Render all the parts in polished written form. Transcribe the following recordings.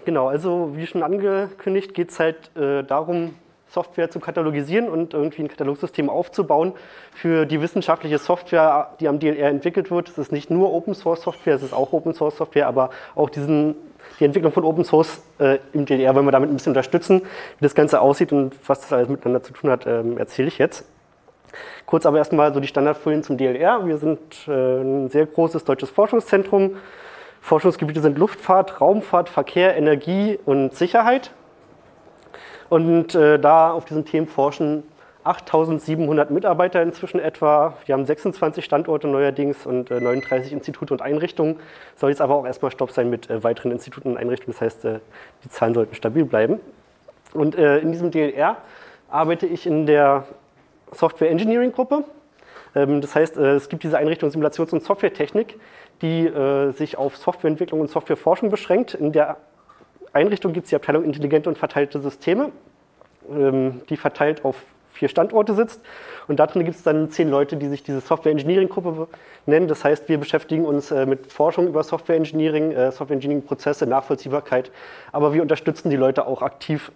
Genau, also wie schon angekündigt, geht es halt darum, Software zu katalogisieren und irgendwie ein Katalogsystem aufzubauen für die wissenschaftliche Software, die am DLR entwickelt wird. Es ist nicht nur Open Source Software, es ist auch Open Source Software, aber auch die Entwicklung von Open Source im DLR wollen wir damit ein bisschen unterstützen. Wie das Ganze aussieht und was das alles miteinander zu tun hat, erzähle ich jetzt. Kurz aber erstmal so die Standardfolien zum DLR. Wir sind ein sehr großes deutsches Forschungszentrum. Forschungsgebiete sind Luftfahrt, Raumfahrt, Verkehr, Energie und Sicherheit. Und da auf diesen Themen forschen 8.700 Mitarbeiter inzwischen etwa. Wir haben 26 Standorte neuerdings und 39 Institute und Einrichtungen. Soll jetzt aber auch erstmal Stopp sein mit weiteren Instituten und Einrichtungen. Das heißt, die Zahlen sollten stabil bleiben. Und in diesem DLR arbeite ich in der Software Engineering Gruppe. Das heißt, es gibt diese Einrichtung Simulations- und Softwaretechnik, die sich auf Softwareentwicklung und Softwareforschung beschränkt. In der Einrichtung gibt es die Abteilung Intelligente und verteilte Systeme, die verteilt auf 4 Standorte sitzt. Und da drin gibt es dann 10 Leute, die sich diese Software Engineering Gruppe nennen. Das heißt, wir beschäftigen uns mit Forschung über Software Engineering Prozesse, Nachvollziehbarkeit. Aber wir unterstützen die Leute auch aktiv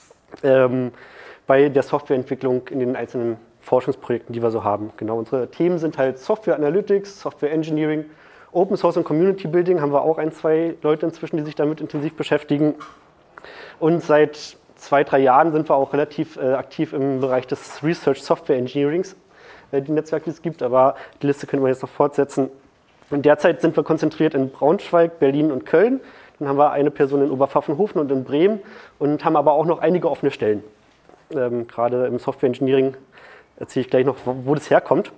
bei der Softwareentwicklung in den einzelnen Forschungsprojekten, die wir so haben. Genau, unsere Themen sind halt Software Analytics, Software Engineering, Open Source und Community Building. Haben wir auch 2 Leute inzwischen, die sich damit intensiv beschäftigen. Und seit 2-3 Jahren sind wir auch relativ aktiv im Bereich des Research Software Engineerings, die Netzwerke, die es gibt. Aber die Liste können wir jetzt noch fortsetzen. Und derzeit sind wir konzentriert in Braunschweig, Berlin und Köln. Dann haben wir eine Person in Oberpfaffenhofen und in Bremen und haben aber auch noch einige offene Stellen. Gerade im Software Engineering erzähle ich gleich noch, wo das herkommt.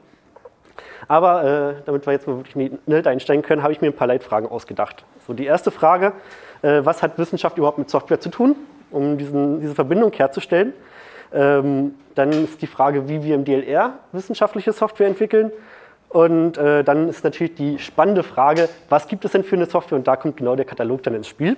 Aber damit wir jetzt mal wirklich in die Inhalte einsteigen können, habe ich mir ein paar Leitfragen ausgedacht. So, die erste Frage, was hat Wissenschaft überhaupt mit Software zu tun, um diese Verbindung herzustellen? Dann ist die Frage, wie wir im DLR wissenschaftliche Software entwickeln. Und dann ist natürlich die spannende Frage, was gibt es denn für eine Software? Und da kommt genau der Katalog dann ins Spiel.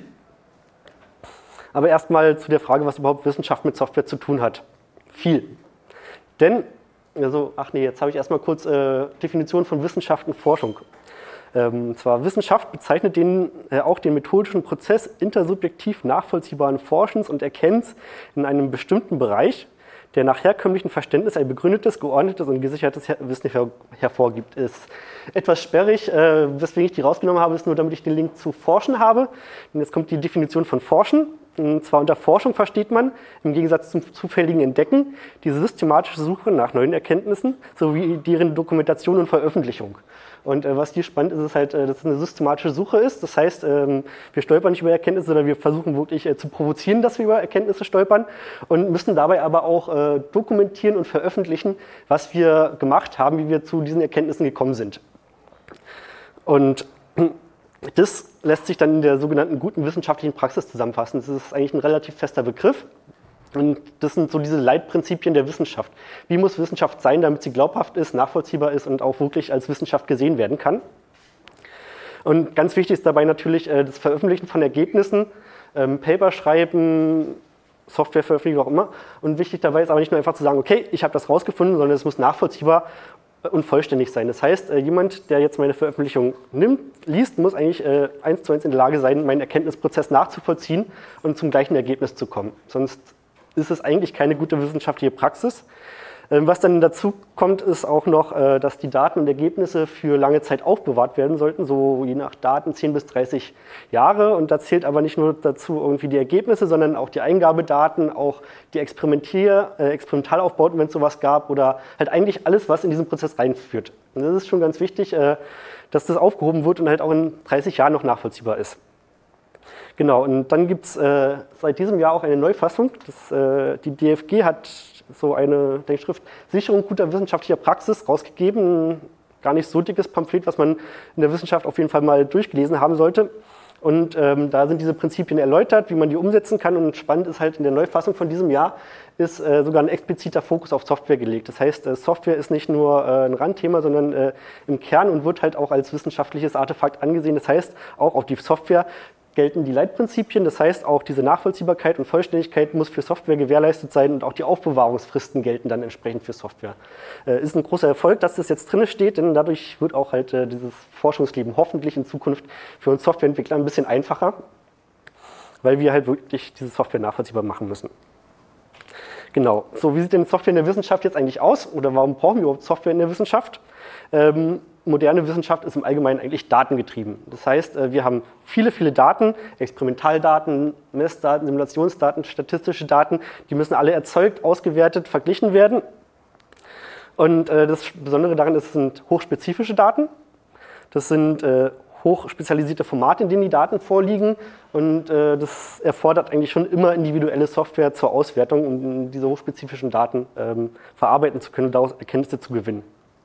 Aber erstmal zu der Frage, was überhaupt Wissenschaft mit Software zu tun hat. Viel. Denn, jetzt habe ich erstmal kurz Definition von Wissenschaft und Forschung. Zwar Wissenschaft bezeichnet auch den methodischen Prozess intersubjektiv nachvollziehbaren Forschens und Erkennens in einem bestimmten Bereich, der nach herkömmlichem Verständnis ein begründetes, geordnetes und gesichertes Wissen hervorgibt. Ist etwas sperrig, weswegen ich die rausgenommen habe, ist nur, damit ich den Link zu Forschen habe. Und jetzt kommt die Definition von Forschen. Und zwar unter Forschung versteht man, im Gegensatz zum zufälligen Entdecken, die systematische Suche nach neuen Erkenntnissen sowie deren Dokumentation und Veröffentlichung. Und was hier spannend ist, ist halt, dass es eine systematische Suche ist. Das heißt, wir stolpern nicht über Erkenntnisse, sondern wir versuchen wirklich zu provozieren, dass wir über Erkenntnisse stolpern und müssen dabei aber auch dokumentieren und veröffentlichen, was wir gemacht haben, wie wir zu diesen Erkenntnissen gekommen sind. Und das lässt sich dann in der sogenannten guten wissenschaftlichen Praxis zusammenfassen. Das ist eigentlich ein relativ fester Begriff. Und das sind so diese Leitprinzipien der Wissenschaft. Wie muss Wissenschaft sein, damit sie glaubhaft ist, nachvollziehbar ist und auch wirklich als Wissenschaft gesehen werden kann? Und ganz wichtig ist dabei natürlich das Veröffentlichen von Ergebnissen, Paper schreiben, Software veröffentlichen, wie auch immer. Und wichtig dabei ist aber nicht nur einfach zu sagen, okay, ich habe das rausgefunden, sondern es muss nachvollziehbar und vollständig sein. Das heißt, jemand, der jetzt meine Veröffentlichung liest, muss eigentlich 1:1 in der Lage sein, meinen Erkenntnisprozess nachzuvollziehen und zum gleichen Ergebnis zu kommen. Sonst ist es eigentlich keine gute wissenschaftliche Praxis. Was dann dazu kommt, ist auch noch, dass die Daten und Ergebnisse für lange Zeit aufbewahrt werden sollten, so je nach Daten 10 bis 30 Jahre. Und da zählt aber nicht nur dazu irgendwie die Ergebnisse, sondern auch die Eingabedaten, auch die Experimentalaufbauten, wenn es sowas gab, oder halt eigentlich alles, was in diesen Prozess reinführt. Und das ist schon ganz wichtig, dass das aufgehoben wird und halt auch in 30 Jahren noch nachvollziehbar ist. Genau, und dann gibt es seit diesem Jahr auch eine Neufassung. Die DFG hat so eine Denkschrift Sicherung guter wissenschaftlicher Praxis rausgegeben. Ein gar nicht so dickes Pamphlet, was man in der Wissenschaft auf jeden Fall mal durchgelesen haben sollte. Und da sind diese Prinzipien erläutert, wie man die umsetzen kann. Und spannend ist halt, in der Neufassung von diesem Jahr ist sogar ein expliziter Fokus auf Software gelegt. Das heißt, Software ist nicht nur ein Randthema, sondern im Kern und wird halt auch als wissenschaftliches Artefakt angesehen. Das heißt, auch auf die Software gelten die Leitprinzipien, das heißt auch diese Nachvollziehbarkeit und Vollständigkeit muss für Software gewährleistet sein und auch die Aufbewahrungsfristen gelten dann entsprechend für Software. Ist ein großer Erfolg, dass das jetzt drin steht, denn dadurch wird auch halt dieses Forschungsleben hoffentlich in Zukunft für uns Softwareentwickler ein bisschen einfacher. weil wir halt wirklich diese Software nachvollziehbar machen müssen. Genau, so wie sieht denn Software in der Wissenschaft jetzt eigentlich aus oder warum brauchen wir überhaupt Software in der Wissenschaft? Moderne Wissenschaft ist im Allgemeinen eigentlich datengetrieben. Das heißt, wir haben viele, viele Daten, Experimentaldaten, Messdaten, Simulationsdaten, statistische Daten, die müssen alle erzeugt, ausgewertet, verglichen werden. Und das Besondere daran ist, es sind hochspezifische Daten. Das sind hochspezialisierte Formate, in denen die Daten vorliegen. Und das erfordert eigentlich schon immer individuelle Software zur Auswertung, um diese hochspezifischen Daten verarbeiten zu können und daraus Erkenntnisse zu gewinnen.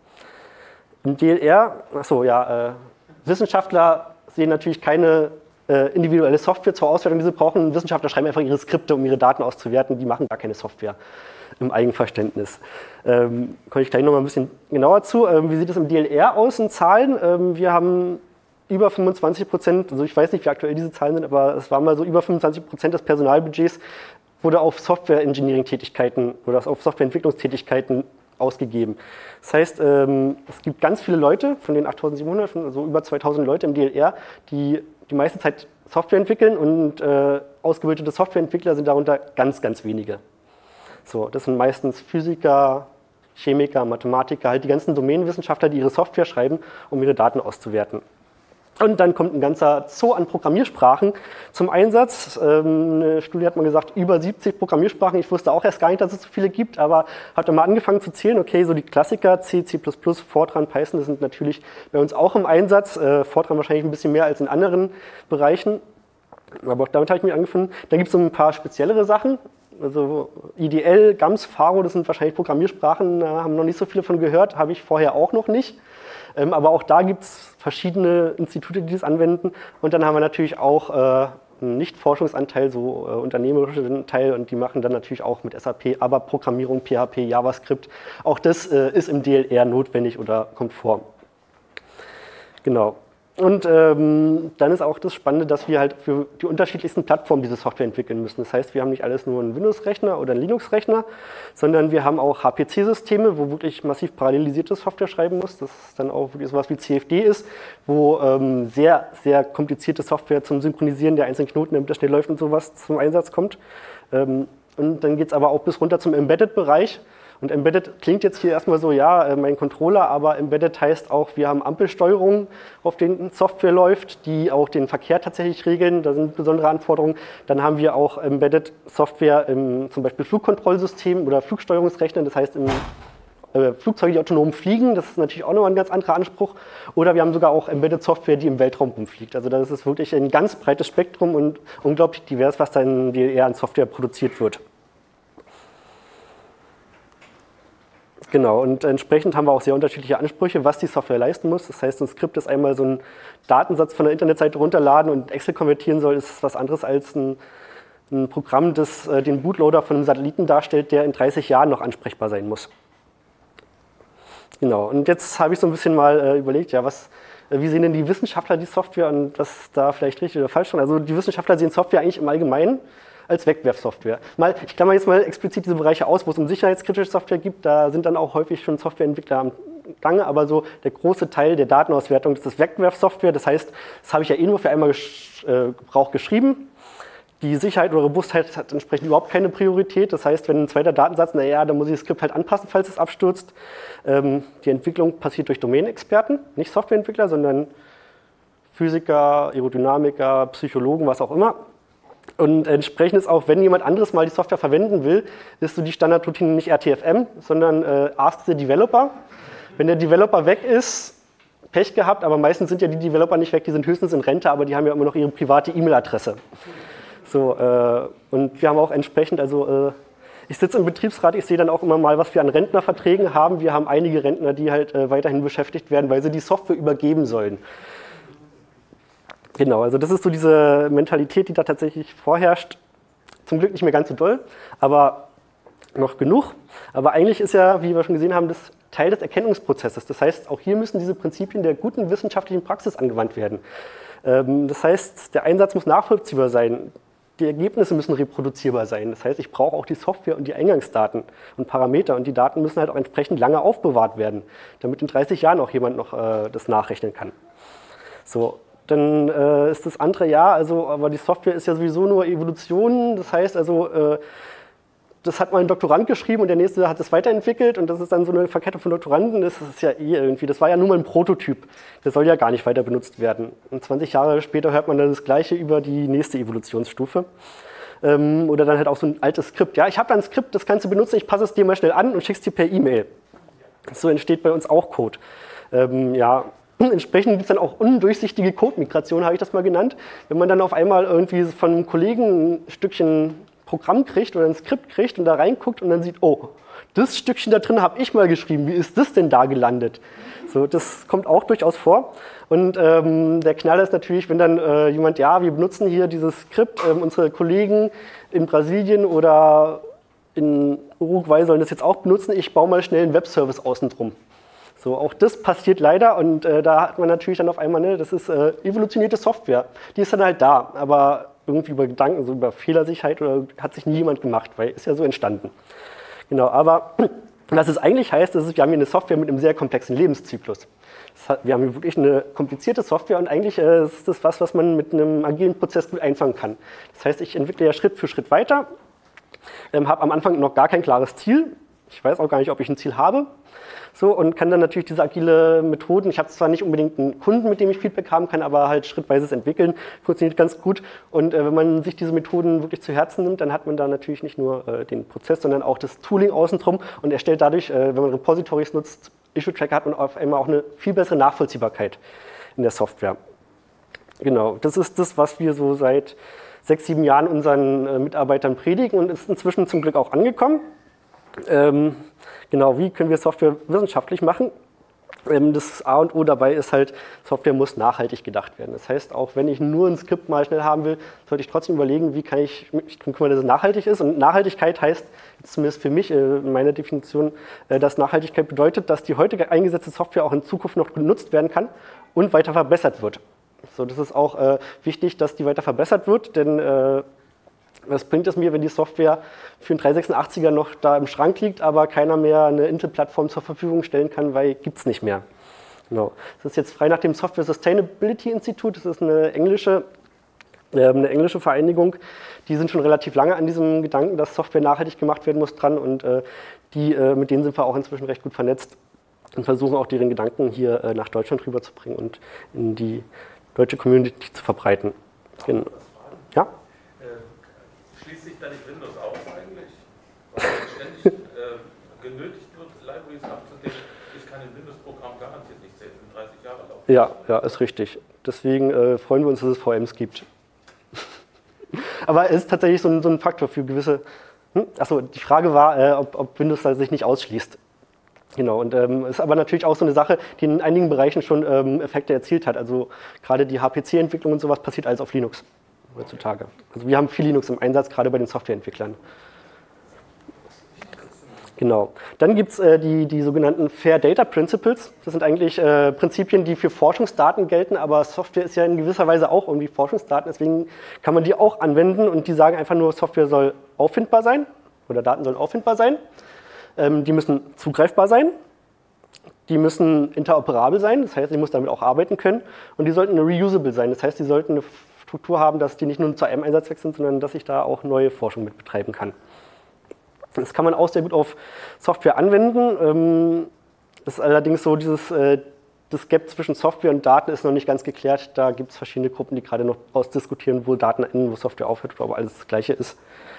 Im DLR, Wissenschaftler sehen natürlich keine individuelle Software zur Auswertung, die sie brauchen. Wissenschaftler schreiben einfach ihre Skripte, um ihre Daten auszuwerten. Die machen gar keine Software im Eigenverständnis. Komme ich gleich noch mal ein bisschen genauer zu. Wie sieht es im DLR aus in Zahlen? Wir haben über 25%, also ich weiß nicht, wie aktuell diese Zahlen sind, aber es waren mal so über 25% des Personalbudgets wurde auf Software-Engineering-Tätigkeiten oder auf Softwareentwicklungstätigkeiten ausgegeben. Das heißt, es gibt ganz viele Leute, von den 8.700, also über 2.000 Leute im DLR, die die meiste Zeit Software entwickeln und ausgebildete Softwareentwickler sind darunter ganz, ganz wenige. So, das sind meistens Physiker, Chemiker, Mathematiker, halt die ganzen Domänenwissenschaftler, die ihre Software schreiben, um ihre Daten auszuwerten. Und dann kommt ein ganzer Zoo an Programmiersprachen zum Einsatz. Eine Studie hat mal gesagt, über 70 Programmiersprachen. Ich wusste auch erst gar nicht, dass es so viele gibt, aber habe dann mal angefangen zu zählen. Okay, so die Klassiker, C, C++, Fortran, Python, das sind natürlich bei uns auch im Einsatz. Fortran wahrscheinlich ein bisschen mehr als in anderen Bereichen. Aber auch damit habe ich mich angefangen. Dann gibt es so ein paar speziellere Sachen. Also IDL, GAMS, Pharo, das sind wahrscheinlich Programmiersprachen, da haben noch nicht so viele von gehört, habe ich vorher auch noch nicht. Aber auch da gibt es verschiedene Institute, die das anwenden. Und dann haben wir natürlich auch einen Nicht-Forschungsanteil, so unternehmerischen Teil, und die machen dann natürlich auch mit SAP, aber Programmierung, PHP, JavaScript. Auch das ist im DLR notwendig oder kommt vor. Genau. Und dann ist auch das Spannende, dass wir halt für die unterschiedlichsten Plattformen diese Software entwickeln müssen. Das heißt, wir haben nicht alles nur einen Windows-Rechner oder einen Linux-Rechner, sondern wir haben auch HPC-Systeme, wo wirklich massiv parallelisierte Software schreiben muss. Das ist dann auch wirklich sowas wie CFD ist, wo sehr, sehr komplizierte Software zum Synchronisieren der einzelnen Knoten, damit das schnell läuft und sowas zum Einsatz kommt. Und dann geht es aber auch bis runter zum Embedded-Bereich. Und Embedded klingt jetzt hier erstmal so, ja, mein Controller, aber Embedded heißt auch, wir haben Ampelsteuerungen, auf denen Software läuft, die auch den Verkehr tatsächlich regeln. Da sind besondere Anforderungen. Dann haben wir auch Embedded Software im zum Beispiel Flugkontrollsystem oder Flugsteuerungsrechnern, das heißt im Flugzeuge, die autonom fliegen, das ist natürlich auch nochmal ein ganz anderer Anspruch. Oder wir haben sogar auch Embedded Software, die im Weltraum rumfliegt. Also das ist wirklich ein ganz breites Spektrum und unglaublich divers, was da in DLR an Software produziert wird. Genau, und entsprechend haben wir auch sehr unterschiedliche Ansprüche, was die Software leisten muss. Das heißt, ein Skript, das einmal so einen Datensatz von der Internetseite runterladen und Excel konvertieren soll, ist was anderes als ein Programm, das den Bootloader von einem Satelliten darstellt, der in 30 Jahren noch ansprechbar sein muss. Genau, und jetzt habe ich so ein bisschen mal überlegt, ja, wie sehen denn die Wissenschaftler die Software und was da vielleicht richtig oder falsch ist. Also die Wissenschaftler sehen Software eigentlich im Allgemeinen als Wegwerfsoftware. Ich klammer jetzt mal explizit diese Bereiche aus, wo es um sicherheitskritische Software gibt. Da sind dann auch häufig schon Softwareentwickler am Gange, aber so der große Teil der Datenauswertung ist das Wegwerfsoftware. Das heißt, das habe ich ja eh nur für einmal Gebrauch geschrieben. Die Sicherheit oder Robustheit hat entsprechend überhaupt keine Priorität. Das heißt, wenn ein zweiter Datensatz, naja, dann muss ich das Skript halt anpassen, falls es abstürzt. Die Entwicklung passiert durch Domänenexperten, nicht Softwareentwickler, sondern Physiker, Aerodynamiker, Psychologen, was auch immer. Und entsprechend ist auch, wenn jemand anderes mal die Software verwenden will, ist so die Standardroutine nicht RTFM, sondern Ask the Developer. Wenn der Developer weg ist, Pech gehabt, aber meistens sind ja die Developer nicht weg, die sind höchstens in Rente, aber die haben ja immer noch ihre private E-Mail-Adresse. So, und wir haben auch entsprechend, also ich sitze im Betriebsrat, ich sehe dann auch immer mal, was wir an Rentnerverträgen haben. Wir haben einige Rentner, die halt weiterhin beschäftigt werden, weil sie die Software übergeben sollen. Genau, also das ist so diese Mentalität, die da tatsächlich vorherrscht. Zum Glück nicht mehr ganz so doll, aber noch genug. Aber eigentlich ist ja, wie wir schon gesehen haben, das Teil des Erkennungsprozesses. Das heißt, auch hier müssen diese Prinzipien der guten wissenschaftlichen Praxis angewandt werden. Das heißt, der Einsatz muss nachvollziehbar sein. Die Ergebnisse müssen reproduzierbar sein. Das heißt, ich brauche auch die Software und die Eingangsdaten und Parameter. Und die Daten müssen halt auch entsprechend lange aufbewahrt werden, damit in 30 Jahren auch jemand noch das nachrechnen kann. So. dann ist das andere ja, also, aber die Software ist ja sowieso nur Evolution, das heißt also, das hat mal ein Doktorand geschrieben und der nächste hat es weiterentwickelt und das ist dann so eine Verkettung von Doktoranden, das ist ja eh irgendwie, das war ja nur mal ein Prototyp, der soll ja gar nicht weiter benutzt werden. Und 20 Jahre später hört man dann das Gleiche über die nächste Evolutionsstufe. Oder dann halt auch so ein altes Skript. Ja, ich habe da ein Skript, das kannst du benutzen, ich passe es dir mal schnell an und schick's dir per E-Mail. So entsteht bei uns auch Code. Ja, entsprechend gibt es dann auch undurchsichtige Code-Migration, habe ich das mal genannt. Wenn man dann auf einmal irgendwie von einem Kollegen ein Stückchen Programm kriegt oder ein Skript kriegt und da reinguckt und dann sieht, oh, das Stückchen da drin habe ich mal geschrieben, wie ist das denn da gelandet? So, das kommt auch durchaus vor. Und der Knaller ist natürlich, wenn dann jemand, ja, wir benutzen hier dieses Skript, unsere Kollegen in Brasilien oder in Uruguay sollen das jetzt auch benutzen, ich baue mal schnell einen Webservice außen drum. So, auch das passiert leider und da hat man natürlich dann auf einmal, ne, das ist evolutionierte Software, die ist dann halt da, aber irgendwie über Gedanken, so über Fehlersicherheit oder hat sich nie jemand gemacht, weil ist ja so entstanden. Genau, aber was es eigentlich heißt, ist, wir haben hier eine Software mit einem sehr komplexen Lebenszyklus. Wir haben hier wirklich eine komplizierte Software und eigentlich ist das was man mit einem agilen Prozess gut einfangen kann. Das heißt, ich entwickle ja Schritt für Schritt weiter, habe am Anfang noch gar kein klares Ziel. Ich weiß auch gar nicht, ob ich ein Ziel habe. So, und kann dann natürlich diese agile Methoden, ich habe zwar nicht unbedingt einen Kunden, mit dem ich Feedback haben kann, aber halt schrittweises Entwickeln funktioniert ganz gut. Und wenn man sich diese Methoden wirklich zu Herzen nimmt, dann hat man da natürlich nicht nur den Prozess, sondern auch das Tooling außen drum und erstellt dadurch, wenn man Repositories nutzt, Issue-Tracker, hat man auf einmal auch eine viel bessere Nachvollziehbarkeit in der Software. Genau, das ist das, was wir so seit 6, 7 Jahren unseren Mitarbeitern predigen und ist inzwischen zum Glück auch angekommen. Genau, wie können wir Software wissenschaftlich machen? Das A und O dabei ist halt, Software muss nachhaltig gedacht werden. Das heißt, auch wenn ich nur ein Skript mal schnell haben will, sollte ich trotzdem überlegen, wie kann ich mich kümmern, dass es nachhaltig ist. Und Nachhaltigkeit heißt, zumindest für mich in meiner Definition, dass Nachhaltigkeit bedeutet, dass die heute eingesetzte Software auch in Zukunft noch genutzt werden kann und weiter verbessert wird. So, das ist auch wichtig, dass die weiter verbessert wird, denn was bringt es mir, wenn die Software für einen 386er noch da im Schrank liegt, aber keiner mehr eine Intel-Plattform zur Verfügung stellen kann, weil gibt es nicht mehr. Genau. Das ist jetzt frei nach dem Software Sustainability Institute, das ist eine englische Vereinigung. Die sind schon relativ lange an diesem Gedanken, dass Software nachhaltig gemacht werden muss, dran und mit denen sind wir auch inzwischen recht gut vernetzt und versuchen auch deren Gedanken hier nach Deutschland rüberzubringen und in die deutsche Community zu verbreiten. Genau. Ja? Schließt sich da nicht Windows aus eigentlich? Weil ständig genötigt wird, Libraries abzudecken, ich kann ein Windows-Programm garantiert nicht 30 Jahre laufen. Ja, ist richtig. Deswegen freuen wir uns, dass es VMs gibt. Aber es ist tatsächlich so ein Faktor für gewisse... Achso, die Frage war, ob Windows da sich nicht ausschließt. Genau, und ist aber natürlich auch so eine Sache, die in einigen Bereichen schon Effekte erzielt hat. Also gerade die HPC-Entwicklung und sowas passiert alles auf Linux heutzutage. Also wir haben viel Linux im Einsatz, gerade bei den Softwareentwicklern. Genau. Dann gibt es die sogenannten Fair Data Principles. Das sind eigentlich Prinzipien, die für Forschungsdaten gelten, aber Software ist ja in gewisser Weise auch irgendwie Forschungsdaten, deswegen kann man die auch anwenden und die sagen einfach nur, Software soll auffindbar sein oder Daten sollen auffindbar sein. Die müssen zugreifbar sein, die müssen interoperabel sein, das heißt, ich muss damit auch arbeiten können und die sollten reusable sein, das heißt, die sollten eine Struktur haben, dass die nicht nur zu einem Einsatzzweck sind, sondern dass ich da auch neue Forschung mit betreiben kann. Das kann man auch sehr gut auf Software anwenden. Das ist allerdings so, das Gap zwischen Software und Daten ist noch nicht ganz geklärt. Da gibt es verschiedene Gruppen, die gerade noch ausdiskutieren, wo Daten enden, wo Software aufhört, aber alles das Gleiche ist.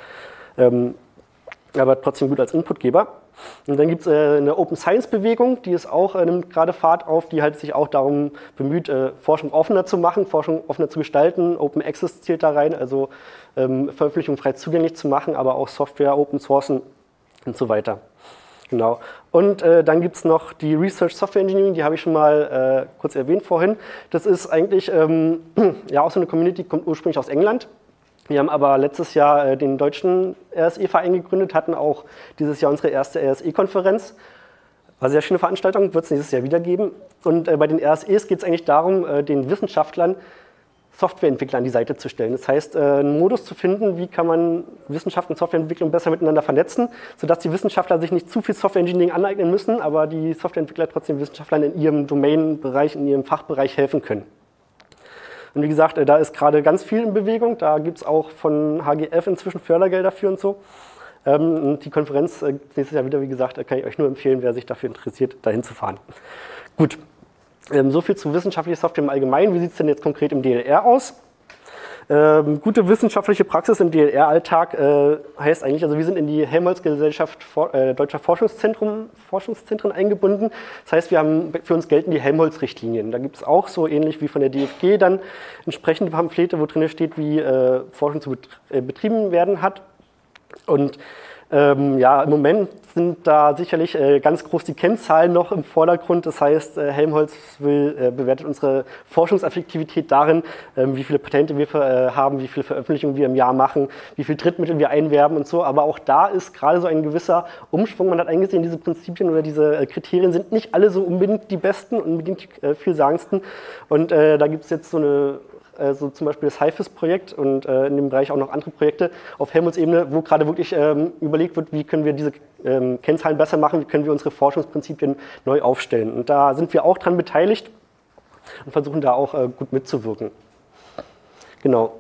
Aber trotzdem gut als Inputgeber. Und dann gibt es eine Open Science Bewegung, die ist auch, nimmt gerade Fahrt auf, die halt sich auch darum bemüht, Forschung offener zu machen, Forschung offener zu gestalten. Open Access zählt da rein, also Veröffentlichung frei zugänglich zu machen, aber auch Software, Open Sourcen und so weiter. Genau. Und dann gibt es noch die Research Software Engineering, die habe ich schon mal kurz erwähnt vorhin. Das ist eigentlich ja auch so eine Community, kommt ursprünglich aus England. Wir haben aber letztes Jahr den deutschen RSE-Verein gegründet, hatten auch dieses Jahr unsere erste RSE-Konferenz. War eine sehr schöne Veranstaltung, wird es nächstes Jahr wieder geben. Und bei den RSEs geht es eigentlich darum, den Wissenschaftlern Softwareentwickler an die Seite zu stellen. Das heißt, einen Modus zu finden, wie kann man Wissenschaft und Softwareentwicklung besser miteinander vernetzen, sodass die Wissenschaftler sich nicht zu viel Software-Engineering aneignen müssen, aber die Softwareentwickler trotzdem Wissenschaftlern in ihrem Domain-Bereich, in ihrem Fachbereich helfen können. Und wie gesagt, da ist gerade ganz viel in Bewegung. Da gibt es auch von HGF inzwischen Fördergelder für und so. Und die Konferenz nächstes Jahr wieder, wie gesagt, kann ich euch nur empfehlen, wer sich dafür interessiert, dahin zu fahren. Gut, so viel zu wissenschaftlicher Software im Allgemeinen. Wie sieht es denn jetzt konkret im DLR aus? Gute wissenschaftliche Praxis im DLR-Alltag heißt eigentlich, also wir sind in die Helmholtz-Gesellschaft Deutscher Forschungszentren eingebunden. Das heißt, für uns gelten die Helmholtz-Richtlinien. Da gibt es auch so ähnlich wie von der DFG dann entsprechende Pamphlete, wo drin steht, wie Forschung zu betrieben werden hat. Und ja, im Moment sind da sicherlich ganz groß die Kennzahlen noch im Vordergrund. Das heißt, Helmholtz bewertet unsere Forschungseffektivität darin, wie viele Patente wir haben, wie viele Veröffentlichungen wir im Jahr machen, wie viel Drittmittel wir einwerben und so. Aber auch da ist gerade so ein gewisser Umschwung. Man hat eingesehen, diese Prinzipien oder diese Kriterien sind nicht alle so unbedingt die besten, unbedingt die vielsagendsten. Und da gibt es jetzt so zum Beispiel das HIFIS-Projekt und in dem Bereich auch noch andere Projekte auf Helmholtz-Ebene, wo gerade wirklich überlegt wird, wie können wir diese Kennzahlen besser machen, wie können wir unsere Forschungsprinzipien neu aufstellen. Und da sind wir auch dran beteiligt und versuchen da auch gut mitzuwirken. Genau.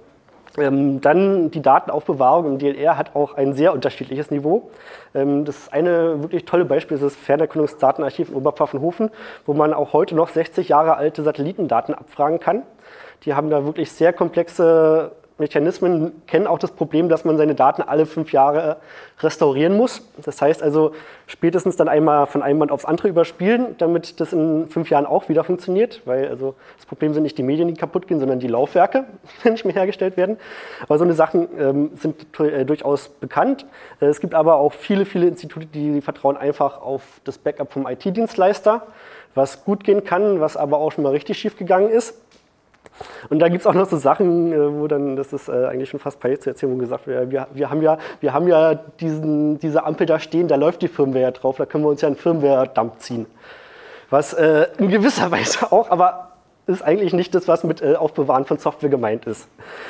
Dann die Datenaufbewahrung im DLR hat auch ein sehr unterschiedliches Niveau. Das eine wirklich tolle Beispiel ist das Fernerkundungsdatenarchiv in Oberpfaffenhofen, wo man auch heute noch 60 Jahre alte Satellitendaten abfragen kann. Die haben da wirklich sehr komplexe Mechanismen, kennen auch das Problem, dass man seine Daten alle 5 Jahre restaurieren muss. Das heißt also spätestens dann einmal von einem Band aufs andere überspielen, damit das in 5 Jahren auch wieder funktioniert. Weil also das Problem sind nicht die Medien, die kaputt gehen, sondern die Laufwerke, die nicht mehr hergestellt werden. Aber so eine Sachen sind durchaus bekannt. Es gibt aber auch viele Institute, die vertrauen einfach auf das Backup vom IT-Dienstleister, was gut gehen kann, was aber auch schon mal richtig schief gegangen ist. Und da gibt es auch noch so Sachen, wo dann, das ist eigentlich schon fast peinlich zu erzählen, wo gesagt wird, wir haben ja diese Ampel da stehen, da läuft die Firmware ja drauf, da können wir uns ja einen Firmware-Dump ziehen. Was in gewisser Weise auch, aber ist eigentlich nicht das, was mit Aufbewahren von Software gemeint ist.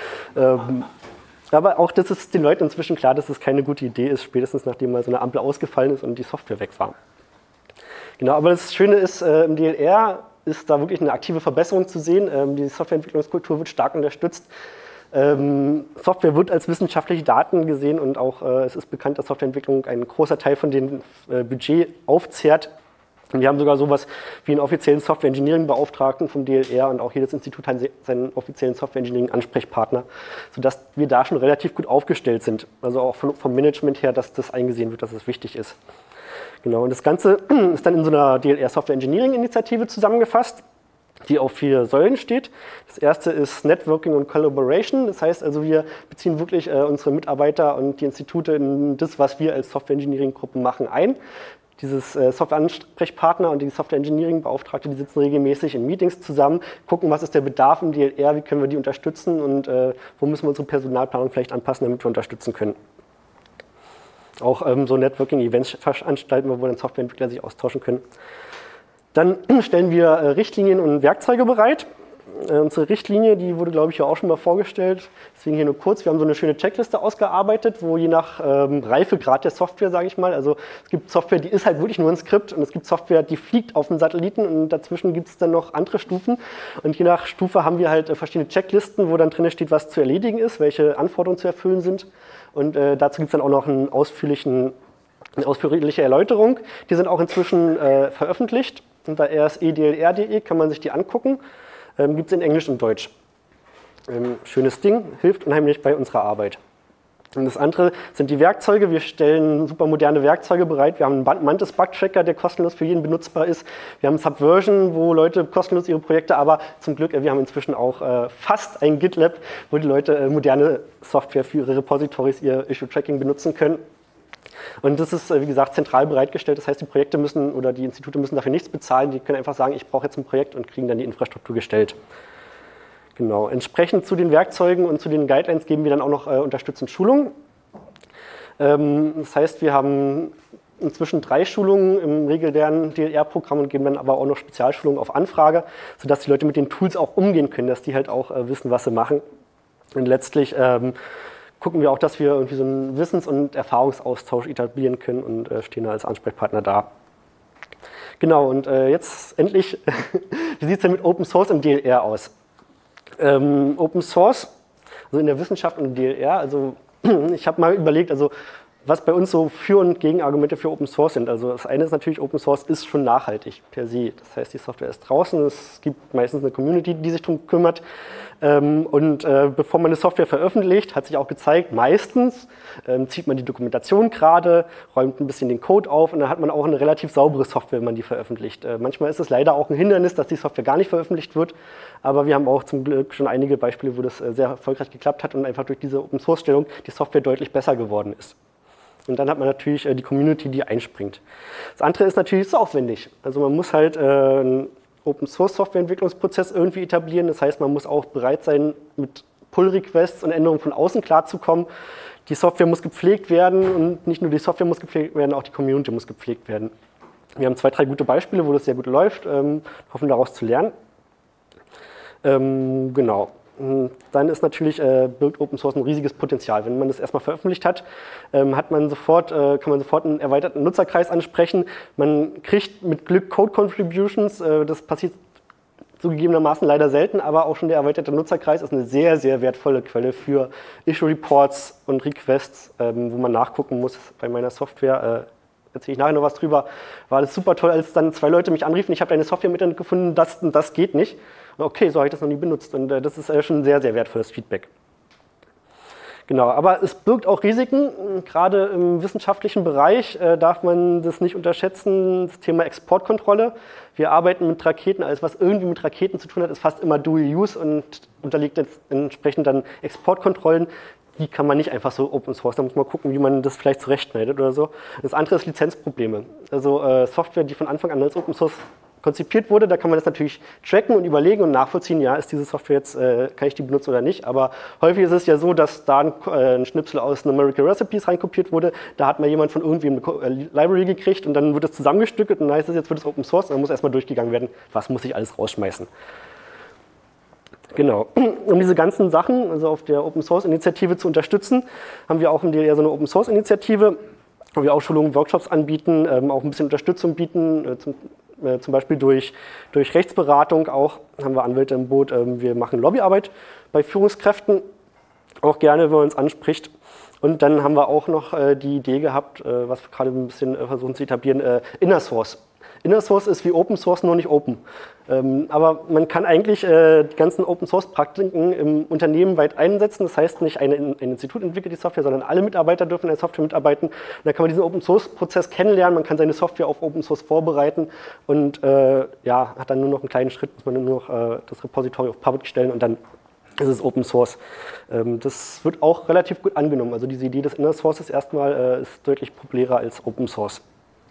Aber auch das ist den Leuten inzwischen klar, dass es keine gute Idee ist, spätestens nachdem mal so eine Ampel ausgefallen ist und die Software weg war. Genau, aber das Schöne ist, im DLR ist da wirklich eine aktive Verbesserung zu sehen. Die Softwareentwicklungskultur wird stark unterstützt. Software wird als wissenschaftliche Daten gesehen und auch es ist bekannt, dass Softwareentwicklung einen großer Teil von dem Budget aufzehrt. Und wir haben sogar sowas wie einen offiziellen Software-Engineering-Beauftragten vom DLR und auch jedes Institut hat seinen offiziellen Software-Engineering-Ansprechpartner, sodass wir da schon relativ gut aufgestellt sind. Also auch vom Management her, dass das eingesehen wird, dass es wichtig ist. Genau, und das Ganze ist dann in so einer DLR Software Engineering Initiative zusammengefasst, die auf 4 Säulen steht. Das erste ist Networking und Collaboration. Das heißt also, wir beziehen wirklich unsere Mitarbeiter und die Institute in das, was wir als Software Engineering Gruppen machen, ein. Dieses Software-Ansprechpartner und die Software-Engineering-Beauftragte, die sitzen regelmäßig in Meetings zusammen, gucken, was ist der Bedarf im DLR, wie können wir die unterstützen und wo müssen wir unsere Personalplanung vielleicht anpassen, damit wir unterstützen können. Auch so Networking-Events veranstalten wir, wo dann Softwareentwickler sich austauschen können. Dann stellen wir Richtlinien und Werkzeuge bereit. Unsere Richtlinie, die wurde, glaube ich, ja auch schon mal vorgestellt. Deswegen hier nur kurz. Wir haben so eine schöne Checkliste ausgearbeitet, wo je nach Reifegrad der Software, sage ich mal, also es gibt Software, die ist halt wirklich nur ein Skript und es gibt Software, die fliegt auf dem Satelliten und dazwischen gibt es dann noch andere Stufen. Und je nach Stufe haben wir halt verschiedene Checklisten, wo dann drin steht, was zu erledigen ist, welche Anforderungen zu erfüllen sind. Und dazu gibt es dann auch noch eine ausführliche Erläuterung. Die sind auch inzwischen veröffentlicht. Unter rsedlr.de kann man sich die angucken. Gibt es in Englisch und Deutsch. Schönes Ding, hilft unheimlich bei unserer Arbeit. Und das andere sind die Werkzeuge. Wir stellen super moderne Werkzeuge bereit. Wir haben einen Mantis Bug Tracker, der kostenlos für jeden benutzbar ist. Wir haben Subversion, wo Leute kostenlos ihre Projekte, aber zum Glück, wir haben inzwischen auch fast ein GitLab, wo die Leute moderne Software für ihre Repositories, ihr Issue Tracking benutzen können. Und das ist, wie gesagt, zentral bereitgestellt. Das heißt, die Projekte müssen oder die Institute müssen dafür nichts bezahlen. Die können einfach sagen, ich brauche jetzt ein Projekt und kriegen dann die Infrastruktur gestellt. Genau. Entsprechend zu den Werkzeugen und zu den Guidelines geben wir dann auch noch unterstützend Schulungen. Das heißt, wir haben inzwischen 3 Schulungen im regulären DLR-Programm und geben dann aber auch noch Spezialschulungen auf Anfrage, sodass die Leute mit den Tools auch umgehen können, dass die halt auch wissen, was sie machen. Und letztlich gucken wir auch, dass wir irgendwie so einen Wissens- und Erfahrungsaustausch etablieren können und stehen da als Ansprechpartner da. Genau, und jetzt endlich, wie sieht es denn mit Open Source im DLR aus? Open Source, also in der Wissenschaft und DLR, also ich habe mal überlegt, also was bei uns so Für- und Gegenargumente für Open Source sind. Also das eine ist natürlich, Open Source ist schon nachhaltig per se. Das heißt, die Software ist draußen, es gibt meistens eine Community, die sich darum kümmert. Bevor man eine Software veröffentlicht, hat sich auch gezeigt, meistens zieht man die Dokumentation gerade, räumt ein bisschen den Code auf und dann hat man auch eine relativ saubere Software, wenn man die veröffentlicht. Manchmal ist es leider auch ein Hindernis, dass die Software gar nicht veröffentlicht wird, aber wir haben auch zum Glück schon einige Beispiele, wo das sehr erfolgreich geklappt hat und einfach durch diese Open-Source-Stellung die Software deutlich besser geworden ist. Und dann hat man natürlich die Community, die einspringt. Das andere ist natürlich so aufwendig. Also man muss halt einen Open-Source-Software-Entwicklungsprozess irgendwie etablieren. Das heißt, man muss auch bereit sein, mit Pull-Requests und Änderungen von außen klarzukommen. Die Software muss gepflegt werden und nicht nur die Software muss gepflegt werden, auch die Community muss gepflegt werden. Wir haben 2, 3 gute Beispiele, wo das sehr gut läuft, hoffen daraus zu lernen. Genau. Dann ist natürlich birgt Open Source ein riesiges Potenzial. Wenn man das erstmal veröffentlicht hat, kann man sofort einen erweiterten Nutzerkreis ansprechen. Man kriegt mit Glück Code Contributions, das passiert zugegebenermaßen leider selten, aber auch schon der erweiterte Nutzerkreis ist eine sehr, sehr wertvolle Quelle für Issue Reports und Requests, wo man nachgucken muss. Bei meiner Software erzähle ich nachher noch was drüber, war das super toll, als dann 2 Leute mich anriefen, ich habe deine Software mit gefunden, das geht nicht. Okay, so habe ich das noch nie benutzt und das ist schon sehr, sehr wertvolles Feedback. Genau, aber es birgt auch Risiken, gerade im wissenschaftlichen Bereich darf man das nicht unterschätzen, das Thema Exportkontrolle. Wir arbeiten mit Raketen, alles was irgendwie mit Raketen zu tun hat, ist fast immer Dual-Use und unterliegt jetzt entsprechend dann Exportkontrollen. Die kann man nicht einfach so Open Source, da muss man gucken, wie man das vielleicht zurechtschneidet oder so. Das andere ist Lizenzprobleme. Also Software, die von Anfang an als Open Source konzipiert wurde, da kann man das natürlich tracken und überlegen und nachvollziehen, ja, ist diese Software jetzt, kann ich die benutzen oder nicht, aber häufig ist es ja so, dass da ein Schnipsel aus Numerical Recipes reinkopiert wurde, da hat mal jemand von irgendwem eine Library gekriegt und dann wird es zusammengestückelt und dann heißt es, jetzt wird es Open Source und dann muss erstmal durchgegangen werden, was muss ich alles rausschmeißen. Genau, um diese ganzen Sachen, also auf der Open Source Initiative zu unterstützen, haben wir auch im DLR so eine Open Source Initiative, wo wir auch Schulungen, Workshops anbieten, auch ein bisschen Unterstützung bieten, zum Beispiel durch Rechtsberatung auch, haben wir Anwälte im Boot, wir machen Lobbyarbeit bei Führungskräften, auch gerne, wenn man uns anspricht. Und dann haben wir auch noch die Idee gehabt, was wir gerade ein bisschen versuchen zu etablieren, Inner Source. Inner Source ist wie Open Source, nur nicht Open. Aber man kann eigentlich die ganzen Open Source Praktiken im Unternehmen weit einsetzen. Das heißt, nicht ein Institut entwickelt die Software, sondern alle Mitarbeiter dürfen an der Software mitarbeiten. Und dann kann man diesen Open Source Prozess kennenlernen, man kann seine Software auf Open Source vorbereiten und ja, hat dann nur noch einen kleinen Schritt, muss man nur noch das Repository auf Public stellen und dann ist es Open Source. Das wird auch relativ gut angenommen. Also diese Idee des Inner Sources erstmal ist deutlich populärer als Open Source.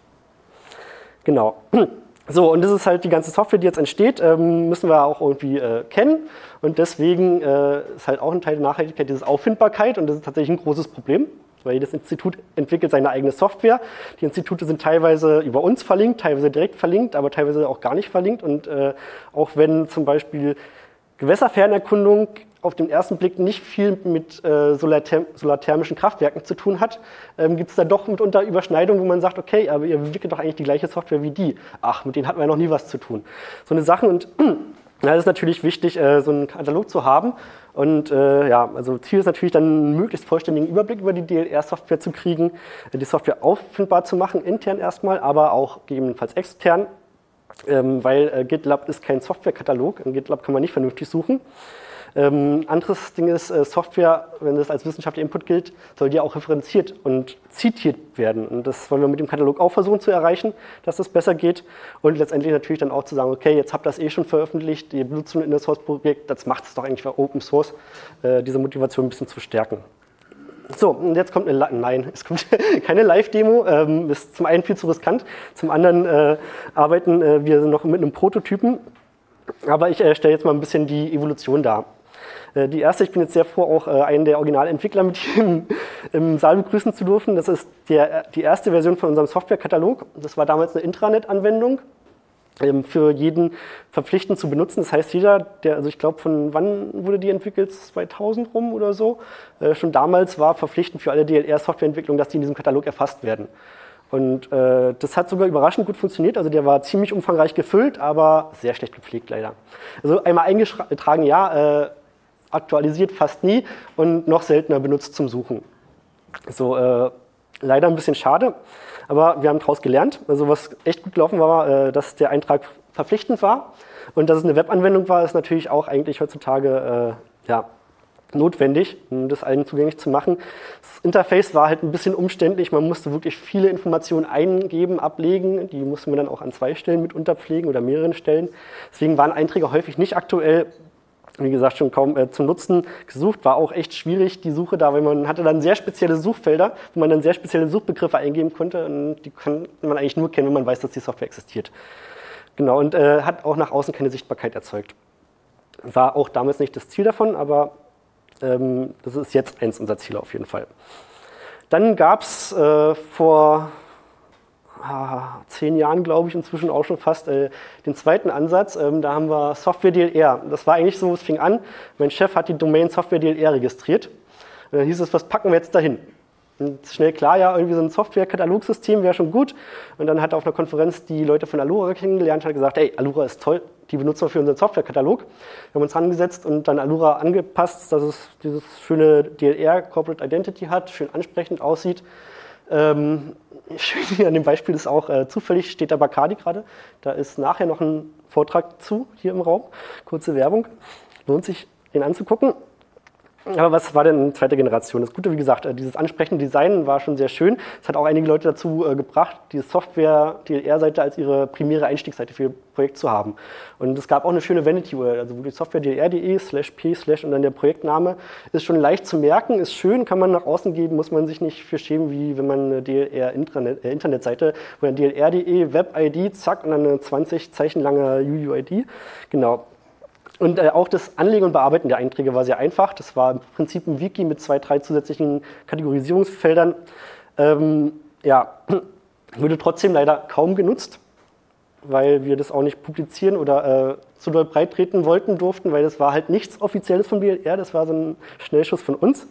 Genau. So, und das ist halt die ganze Software, die jetzt entsteht, müssen wir auch irgendwie kennen. Und deswegen ist halt auch ein Teil der Nachhaltigkeit diese Auffindbarkeit. Und das ist tatsächlich ein großes Problem, weil jedes Institut entwickelt seine eigene Software. Die Institute sind teilweise über uns verlinkt, teilweise direkt verlinkt, aber teilweise auch gar nicht verlinkt. Und auch wenn zum Beispiel Gewässerfernerkundung auf den ersten Blick nicht viel mit solarthermischen Kraftwerken zu tun hat, gibt es da doch mitunter Überschneidungen, wo man sagt, okay, aber ihr entwickelt doch eigentlich die gleiche Software wie die. Ach, mit denen hatten wir noch nie was zu tun. So eine Sache und da ist natürlich wichtig, so einen Katalog zu haben. Und ja, also Ziel ist natürlich dann einen möglichst vollständigen Überblick über die DLR-Software zu kriegen, die Software auffindbar zu machen, intern erstmal, aber auch gegebenenfalls extern. Weil GitLab ist kein Softwarekatalog, in GitLab kann man nicht vernünftig suchen. Anderes Ding ist, Software, wenn das als wissenschaftlicher Input gilt, soll die auch referenziert und zitiert werden. Und das wollen wir mit dem Katalog auch versuchen zu erreichen, dass das besser geht. Und letztendlich natürlich dann auch zu sagen, okay, jetzt habt ihr das eh schon veröffentlicht, ihr benutzt ein Inner-Source-Projekt, das macht es doch eigentlich für Open Source, diese Motivation ein bisschen zu stärken. So, und jetzt kommt es kommt keine Live-Demo, ist zum einen viel zu riskant, zum anderen arbeiten wir noch mit einem Prototypen, aber ich stelle jetzt mal ein bisschen die Evolution dar. Die erste, ich bin jetzt sehr froh, auch einen der Originalentwickler mit im Saal begrüßen zu dürfen. Das ist die erste Version von unserem Softwarekatalog. Das war damals eine Intranet-Anwendung. Für jeden verpflichtend zu benutzen. Das heißt, jeder, also ich glaube, von wann wurde die entwickelt? 2000 rum oder so. Schon damals war verpflichtend für alle DLR-Softwareentwicklung, dass die in diesem Katalog erfasst werden. Und das hat sogar überraschend gut funktioniert. Also der war ziemlich umfangreich gefüllt, aber sehr schlecht gepflegt leider. Also einmal eingetragen, ja, aktualisiert fast nie und noch seltener benutzt zum Suchen. So, leider ein bisschen schade, aber wir haben daraus gelernt. Also was echt gut gelaufen war, dass der Eintrag verpflichtend war und dass es eine Webanwendung war, ist natürlich auch eigentlich heutzutage ja, notwendig, um das allen zugänglich zu machen. Das Interface war halt ein bisschen umständlich, man musste wirklich viele Informationen eingeben, ablegen, die musste man dann auch an 2 Stellen mit unterpflegen oder mehreren Stellen. Deswegen waren Einträge häufig nicht aktuell. Wie gesagt, schon kaum zum Nutzen gesucht, war auch echt schwierig, die Suche da, weil man hatte dann sehr spezielle Suchfelder, wo man dann sehr spezielle Suchbegriffe eingeben konnte und die kann man eigentlich nur kennen, wenn man weiß, dass die Software existiert. Genau, und hat auch nach außen keine Sichtbarkeit erzeugt. War auch damals nicht das Ziel davon, aber das ist jetzt eins unserer Ziele auf jeden Fall. Dann gab es vor 10 Jahren, glaube ich, inzwischen auch schon fast den zweiten Ansatz. Da haben wir Software DLR. Das war eigentlich so, es fing an, mein Chef hat die Domain Software DLR registriert. Und dann hieß es, was packen wir jetzt dahin? Und schnell klar, ja, irgendwie so ein Software-Katalogsystem wäre schon gut. Und dann hat auf einer Konferenz die Leute von Allura kennengelernt und hat gesagt, ey, Allura ist toll, die benutzen wir für unseren Software-Katalog. Wir haben uns rangesetzt und dann Allura angepasst, dass es dieses schöne DLR Corporate Identity hat, schön ansprechend aussieht. Schön hier an dem Beispiel ist auch, zufällig steht da Bacardi gerade. Da ist nachher noch ein Vortrag zu, hier im Raum. Kurze Werbung. Lohnt sich, den anzugucken. Aber was war denn zweite Generation? Das Gute, wie gesagt, dieses ansprechende Design war schon sehr schön. Es hat auch einige Leute dazu gebracht, diese Software-DLR-Seite als ihre primäre Einstiegsseite für ihr Projekt zu haben. Und es gab auch eine schöne Vanity-URL, also die software.dlr.de/p/ und dann der Projektname ist schon leicht zu merken, ist schön, kann man nach außen geben, muss man sich nicht für schämen, wie wenn man eine DLR-Internetseite, wo dann dlr.de, Web-ID, zack, und dann eine 20 Zeichen lange UUID. Genau. Und auch das Anlegen und Bearbeiten der Einträge war sehr einfach. Das war im Prinzip ein Wiki mit 2, 3 zusätzlichen Kategorisierungsfeldern. Ja, wurde trotzdem leider kaum genutzt, weil wir das auch nicht publizieren oder zu doll breit treten durften, weil das war halt nichts Offizielles von DLR, das war so ein Schnellschuss von uns.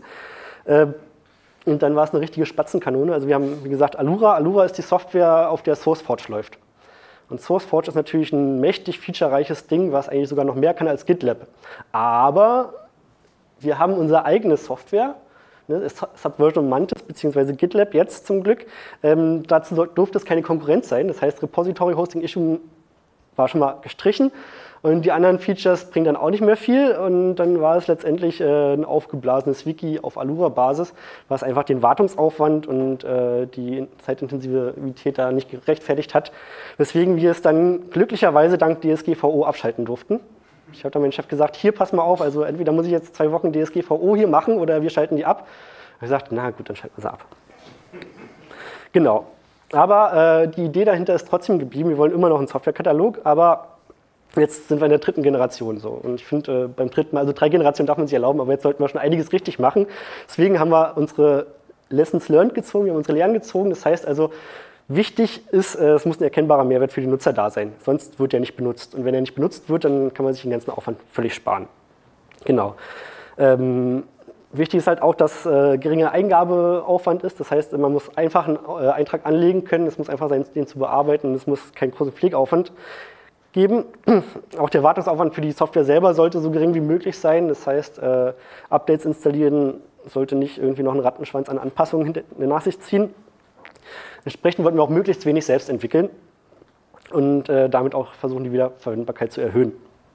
Und dann war es eine richtige Spatzenkanone. Also wir haben, wie gesagt, Allura. Allura ist die Software, auf der SourceForge läuft. Und SourceForge ist natürlich ein mächtig featurereiches Ding, was eigentlich sogar noch mehr kann als GitLab. Aber wir haben unsere eigene Software, ne, Subversion Mantis bzw. GitLab jetzt zum Glück. Dazu durfte es keine Konkurrenz sein. Das heißt, Repository Hosting Issue war schon mal gestrichen. Und die anderen Features bringen dann auch nicht mehr viel. Und dann war es letztendlich ein aufgeblasenes Wiki auf Allura-Basis, was einfach den Wartungsaufwand und die Zeitintensivität da nicht gerechtfertigt hat. Weswegen wir es dann glücklicherweise dank DSGVO abschalten durften. Ich habe dann meinem Chef gesagt, hier, pass mal auf, also entweder muss ich jetzt 2 Wochen DSGVO hier machen oder wir schalten die ab. Er gesagt, na gut, dann schalten wir sie ab. Genau. Aber die Idee dahinter ist trotzdem geblieben. Wir wollen immer noch einen Softwarekatalog, aber jetzt sind wir in der 3. Generation so. Und ich finde, beim 3. Mal, also 3 Generationen darf man sich erlauben, aber jetzt sollten wir schon einiges richtig machen. Deswegen haben wir unsere Lessons learned gezogen, wir haben unsere Lehren gezogen. Das heißt also, wichtig ist, es muss ein erkennbarer Mehrwert für die Nutzer da sein. Sonst wird er nicht benutzt. Und wenn er nicht benutzt wird, dann kann man sich den ganzen Aufwand völlig sparen. Genau. Wichtig ist halt auch, dass geringer Eingabeaufwand ist. Das heißt, man muss einfach einen Eintrag anlegen können. Es muss einfach sein, den zu bearbeiten. Und es muss keinen großen Pflegeaufwand geben. Auch der Wartungsaufwand für die Software selber sollte so gering wie möglich sein. Das heißt, Updates installieren sollte nicht irgendwie noch einen Rattenschwanz an Anpassungen nach sich ziehen. Entsprechend wollten wir auch möglichst wenig selbst entwickeln und damit auch versuchen, die Wiederverwendbarkeit zu erhöhen.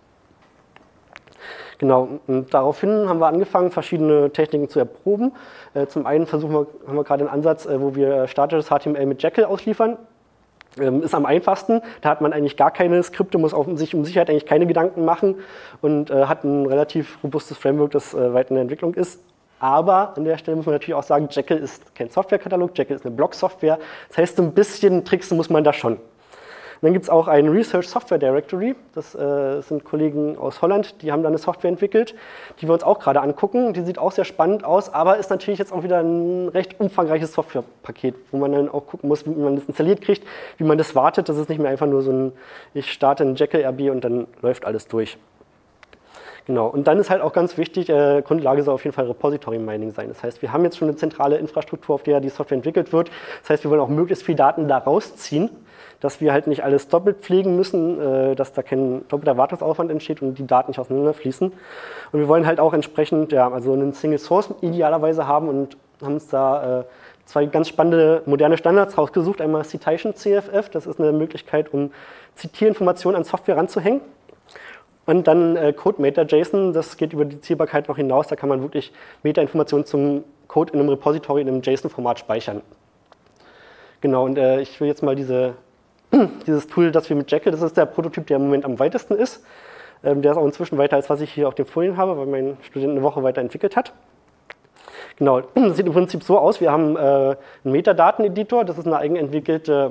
Genau, und daraufhin haben wir angefangen, verschiedene Techniken zu erproben. Zum einen haben wir gerade einen Ansatz, wo wir statisches HTML mit Jekyll ausliefern. Ist am einfachsten, da hat man eigentlich gar keine Skripte, muss sich um Sicherheit eigentlich keine Gedanken machen und hat ein relativ robustes Framework, das weit in der Entwicklung ist. Aber an der Stelle muss man natürlich auch sagen, Jekyll ist kein Softwarekatalog, Jekyll ist eine Blog-Software. Das heißt, so ein bisschen tricksen muss man da schon. Und dann gibt es auch ein Research Software Directory, das sind Kollegen aus Holland, die haben da eine Software entwickelt, die wir uns auch gerade angucken. Die sieht auch sehr spannend aus, aber ist natürlich jetzt auch wieder ein recht umfangreiches Softwarepaket, wo man dann auch gucken muss, wie man das installiert kriegt, wie man das wartet. Das ist nicht mehr einfach nur so ein, ich starte ein Jekyll RB und dann läuft alles durch. Genau, und dann ist halt auch ganz wichtig, Grundlage soll auf jeden Fall Repository Mining sein. Das heißt, wir haben jetzt schon eine zentrale Infrastruktur, auf der die Software entwickelt wird. Das heißt, wir wollen auch möglichst viel Daten da rausziehen, dass wir halt nicht alles doppelt pflegen müssen, dass da kein doppelter Wartungsaufwand entsteht und die Daten nicht auseinanderfließen. Und wir wollen halt auch entsprechend, ja, also einen Single Source idealerweise haben und haben uns da zwei ganz spannende moderne Standards rausgesucht. Einmal Citation CFF, das ist eine Möglichkeit, um Zitierinformationen an Software ranzuhängen. Und dann Code Meta-JSON, das geht über die Zielbarkeit noch hinaus, da kann man wirklich Meta-Informationen zum Code in einem Repository in einem JSON-Format speichern. Genau, und ich will jetzt mal dieses Tool, das wir mit Jekyll, das ist der Prototyp, der im Moment am weitesten ist. Der ist auch inzwischen weiter, als was ich hier auf den Folien habe, weil mein Student eine Woche weiterentwickelt hat. Genau, das sieht im Prinzip so aus, wir haben einen Metadaten-Editor, das ist eine eigenentwickelte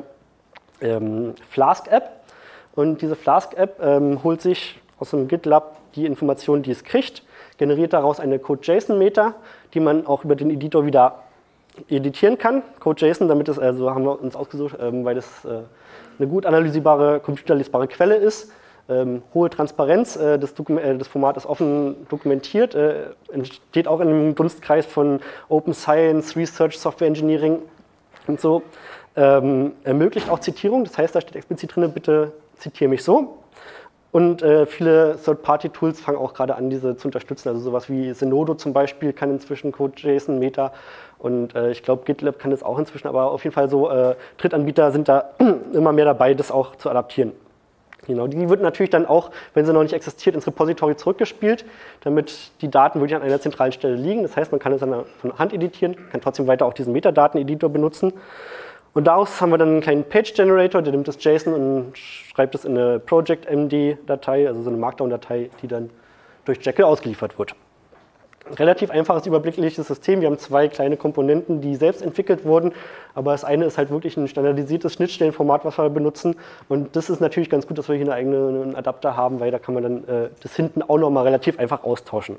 Flask-App. Und diese Flask-App holt sich aus dem GitLab die Informationen, die es kriegt, generiert daraus eine Code-JSON-Meta, die man auch über den Editor wieder editieren kann. Code.json, damit es, also haben wir uns ausgesucht, weil das eine gut analysierbare, computerlesbare Quelle ist. Hohe Transparenz, das Format ist offen dokumentiert, entsteht auch in einem Dunstkreis von Open Science, Research, Software Engineering und so. Ermöglicht auch Zitierung, das heißt, da steht explizit drin, bitte zitiere mich so. Und viele Third-Party-Tools fangen auch gerade an, diese zu unterstützen. Also sowas wie Zenodo zum Beispiel kann inzwischen Code.json, Meta. Und ich glaube, GitLab kann das auch inzwischen. Aber auf jeden Fall so Drittanbieter sind da immer mehr dabei, das auch zu adaptieren. Genau, die wird natürlich dann auch, wenn sie noch nicht existiert, ins Repository zurückgespielt, damit die Daten wirklich an einer zentralen Stelle liegen. Das heißt, man kann es dann von Hand editieren, kann trotzdem weiter auch diesen Metadaten-Editor benutzen. Und daraus haben wir dann einen kleinen Page-Generator, der nimmt das JSON und schreibt es in eine Project-MD-Datei, also so eine Markdown-Datei, die dann durch Jekyll ausgeliefert wird. Relativ einfaches, überblickliches System. Wir haben zwei kleine Komponenten, die selbst entwickelt wurden, aber das eine ist halt wirklich ein standardisiertes Schnittstellenformat, was wir benutzen. Und das ist natürlich ganz gut, dass wir hier einen eigenen Adapter haben, weil da kann man dann das hinten auch nochmal relativ einfach austauschen.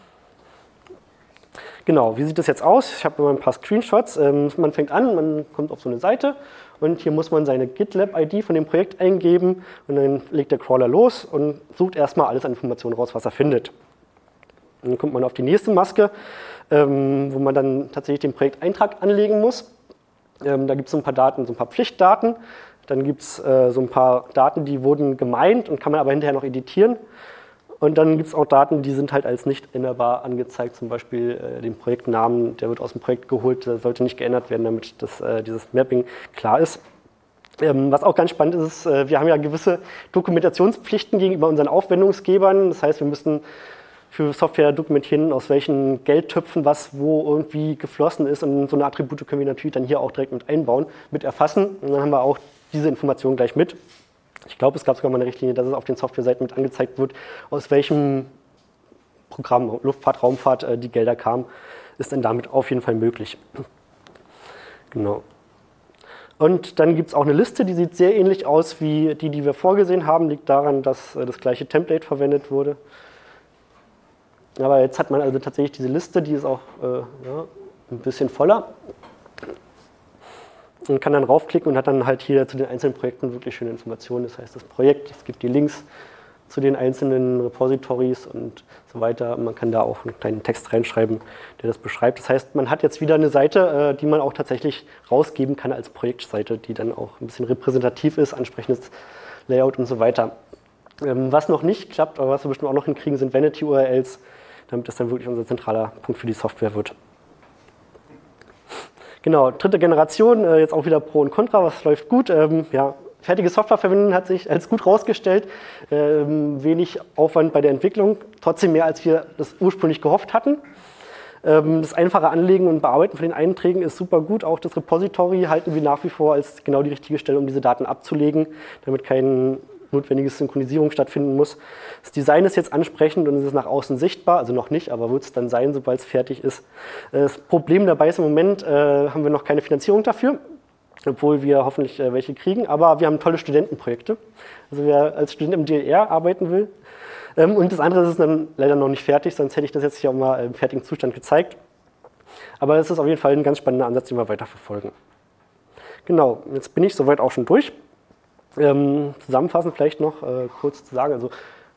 Genau, wie sieht das jetzt aus? Ich habe immer ein paar Screenshots. Man fängt an, man kommt auf so eine Seite und hier muss man seine GitLab-ID von dem Projekt eingeben und dann legt der Crawler los und sucht erstmal alles an Informationen raus, was er findet. Dann kommt man auf die nächste Maske, wo man dann tatsächlich den Projekteintrag anlegen muss. Da gibt es so ein paar Daten, so ein paar Pflichtdaten. Dann gibt es so ein paar Daten, die wurden gemeint und kann man aber hinterher noch editieren. Und dann gibt es auch Daten, die sind halt als nicht änderbar angezeigt, zum Beispiel den Projektnamen, der wird aus dem Projekt geholt, der sollte nicht geändert werden, damit dieses Mapping klar ist. Was auch ganz spannend ist, wir haben ja gewisse Dokumentationspflichten gegenüber unseren Aufwendungsgebern. Das heißt, wir müssen für Software dokumentieren, aus welchen Geldtöpfen was wo irgendwie geflossen ist. Und so eine Attribute können wir natürlich dann hier auch direkt mit einbauen, mit erfassen. Und dann haben wir auch diese Information gleich mit. Ich glaube, es gab sogar mal eine Richtlinie, dass es auf den Softwareseiten mit angezeigt wird, aus welchem Programm, Luftfahrt, Raumfahrt, die Gelder kamen, ist dann damit auf jeden Fall möglich. Genau. Und dann gibt es auch eine Liste, die sieht sehr ähnlich aus wie die wir vorgesehen haben, liegt daran, dass das gleiche Template verwendet wurde. Aber jetzt hat man also tatsächlich diese Liste, die ist auch ein bisschen voller. Und kann dann raufklicken und hat dann halt hier zu den einzelnen Projekten wirklich schöne Informationen. Das heißt, das Projekt, es gibt die Links zu den einzelnen Repositories und so weiter. Man kann da auch einen kleinen Text reinschreiben, der das beschreibt. Das heißt, man hat jetzt wieder eine Seite, die man auch tatsächlich rausgeben kann als Projektseite, die dann auch ein bisschen repräsentativ ist, ansprechendes Layout und so weiter. Was noch nicht klappt, aber was wir bestimmt auch noch hinkriegen, sind Vanity-URLs, damit das dann wirklich unser zentraler Punkt für die Software wird. Genau, dritte Generation, jetzt auch wieder Pro und Contra, was läuft gut. Ja, fertige Software verwenden hat sich als gut rausgestellt, wenig Aufwand bei der Entwicklung, trotzdem mehr als wir das ursprünglich gehofft hatten. Das einfache Anlegen und Bearbeiten von den Einträgen ist super gut, auch das Repository halten wir nach wie vor als genau die richtige Stelle, um diese Daten abzulegen, damit kein notwendige Synchronisierung stattfinden muss. Das Design ist jetzt ansprechend und es ist nach außen sichtbar, also noch nicht, aber wird es dann sein, sobald es fertig ist. Das Problem dabei ist im Moment, haben wir noch keine Finanzierung dafür, obwohl wir hoffentlich welche kriegen, aber wir haben tolle Studentenprojekte. Also wer als Student im DLR arbeiten will. Und das andere ist dann leider noch nicht fertig, sonst hätte ich das jetzt hier auch mal im fertigen Zustand gezeigt. Aber es ist auf jeden Fall ein ganz spannender Ansatz, den wir weiterverfolgen. Genau, jetzt bin ich soweit auch schon durch. Zusammenfassend vielleicht noch kurz zu sagen, also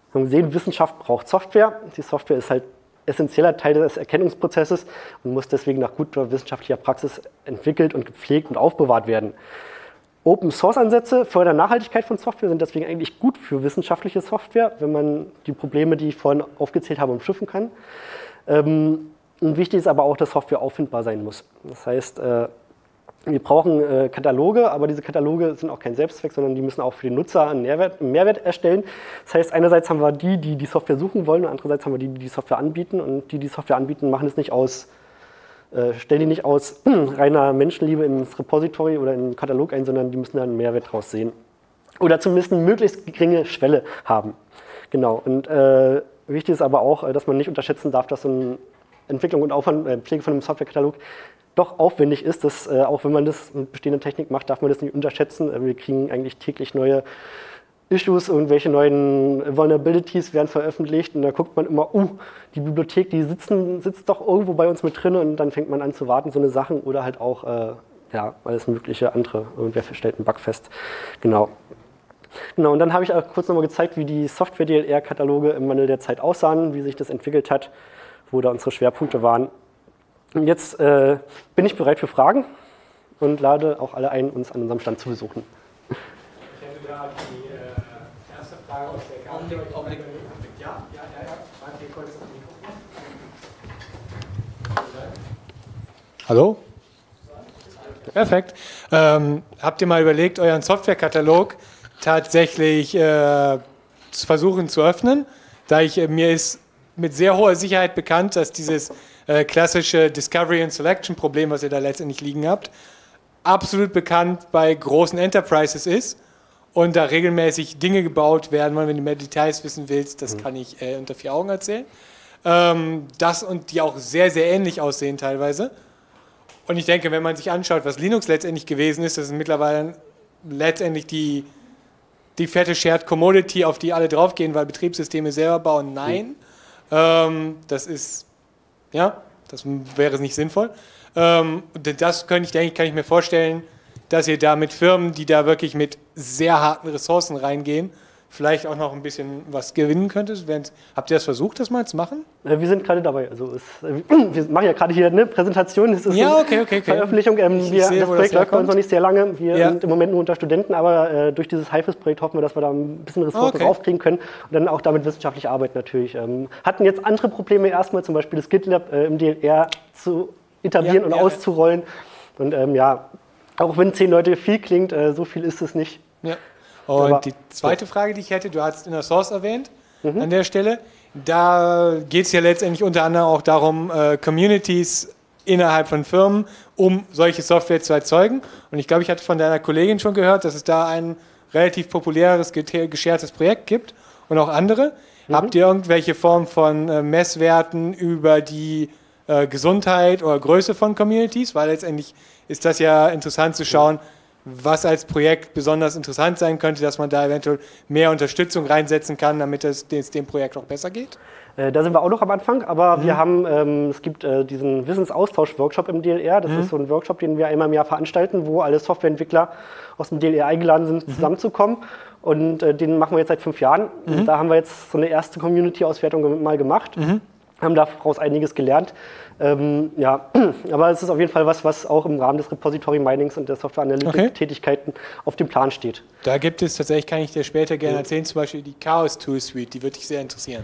Wir haben gesehen, Wissenschaft braucht Software. Die Software ist halt essentieller Teil des Erkennungsprozesses und muss deswegen nach guter wissenschaftlicher Praxis entwickelt und gepflegt und aufbewahrt werden. Open-Source-Ansätze fördern Nachhaltigkeit von Software, sind deswegen eigentlich gut für wissenschaftliche Software, wenn man die Probleme, die ich vorhin aufgezählt habe, umschiffen kann. Und wichtig ist aber auch, dass Software auffindbar sein muss. Das heißt, wir brauchen Kataloge, aber diese Kataloge sind auch kein Selbstzweck, sondern die müssen auch für den Nutzer einen Mehrwert erstellen. Das heißt, einerseits haben wir die Software suchen wollen, und andererseits haben wir die Software anbieten. Und die Software anbieten, machen es nicht stellen die nicht aus reiner Menschenliebe ins Repository oder in den Katalog ein, sondern die müssen da einen Mehrwert draus sehen. Oder zumindest eine möglichst geringe Schwelle haben. Genau. Und wichtig ist aber auch, dass man nicht unterschätzen darf, dass so eine Entwicklung und Pflege von einem Softwarekatalog doch aufwendig ist. Dass, auch wenn man das mit bestehender Technik macht, darf man das nicht unterschätzen. Wir kriegen eigentlich täglich neue Issues, irgendwelche neuen Vulnerabilities werden veröffentlicht und da guckt man immer, die Bibliothek, die sitzt doch irgendwo bei uns mit drin und dann fängt man an zu warten, so eine Sachen oder halt auch, alles mögliche andere, irgendwer stellt einen Bug fest. Genau, und dann habe ich auch kurz nochmal gezeigt, wie die Software-DLR-Kataloge im Wandel der Zeit aussahen, wie sich das entwickelt hat, wo da unsere Schwerpunkte waren. Und jetzt bin ich bereit für Fragen und lade auch alle ein, uns an unserem Stand zu besuchen. Ich hätte da die erste Frage aus der Karte. Augenblick. Ja. Warte hier kurz auf Mikrofon. Hallo? Perfekt. Habt ihr mal überlegt, euren Softwarekatalog tatsächlich zu versuchen zu öffnen? Mir ist mit sehr hoher Sicherheit bekannt, dass dieses klassische Discovery and Selection Problem, was ihr da letztendlich liegen habt, absolut bekannt bei großen Enterprises ist und da regelmäßig Dinge gebaut werden, wenn du mehr Details wissen willst, das kann ich unter 4 Augen erzählen. Und die auch sehr, sehr ähnlich aussehen teilweise. Und ich denke, wenn man sich anschaut, was Linux letztendlich gewesen ist, das ist mittlerweile letztendlich die fette Shared Commodity, auf die alle draufgehen, weil Betriebssysteme selber bauen, nein. Das wäre nicht sinnvoll. Das kann ich mir vorstellen, dass ihr da mit Firmen, die da wirklich mit sehr harten Ressourcen reingehen, vielleicht auch noch ein bisschen was gewinnen könntet. Habt ihr das versucht, das mal zu machen? Wir sind gerade dabei. Also wir machen ja gerade hier eine Präsentation. Es ist okay. Veröffentlichung. Das Projekt läuft bei uns noch nicht sehr lange. Wir sind im Moment nur unter Studenten, aber durch dieses HIFIS-Projekt hoffen wir, dass wir da ein bisschen Ressourcen draufkriegen können und dann auch damit wissenschaftlich arbeiten natürlich. Hatten jetzt andere Probleme erstmal, zum Beispiel das GitLab im DLR zu etablieren und auszurollen. Und auch wenn 10 Leute viel klingt, so viel ist es nicht. Ja. Und die zweite Frage, die ich hätte, du hast Inner Source erwähnt an der Stelle. Da geht es ja letztendlich unter anderem auch darum, Communities innerhalb von Firmen, um solche Software zu erzeugen. Und ich glaube, ich hatte von deiner Kollegin schon gehört, dass es da ein relativ populäres, geschertes Projekt gibt und auch andere. Habt ihr irgendwelche Form von Messwerten über die Gesundheit oder Größe von Communities? Weil letztendlich ist das ja interessant zu schauen, was als Projekt besonders interessant sein könnte, dass man da eventuell mehr Unterstützung reinsetzen kann, damit es dem Projekt auch besser geht? Da sind wir auch noch am Anfang, aber wir haben, es gibt diesen Wissensaustausch-Workshop im DLR. Das ist so ein Workshop, den wir einmal im Jahr veranstalten, wo alle Softwareentwickler aus dem DLR eingeladen sind, zusammenzukommen. Und den machen wir jetzt seit 5 Jahren. Und da haben wir jetzt so eine erste Community-Auswertung mal gemacht. Haben daraus einiges gelernt. Aber es ist auf jeden Fall was auch im Rahmen des Repository Minings und der Software Analytics Tätigkeiten auf dem Plan steht. Da gibt es tatsächlich, kann ich dir später gerne erzählen, zum Beispiel die Chaos Tool Suite, die würde dich sehr interessieren.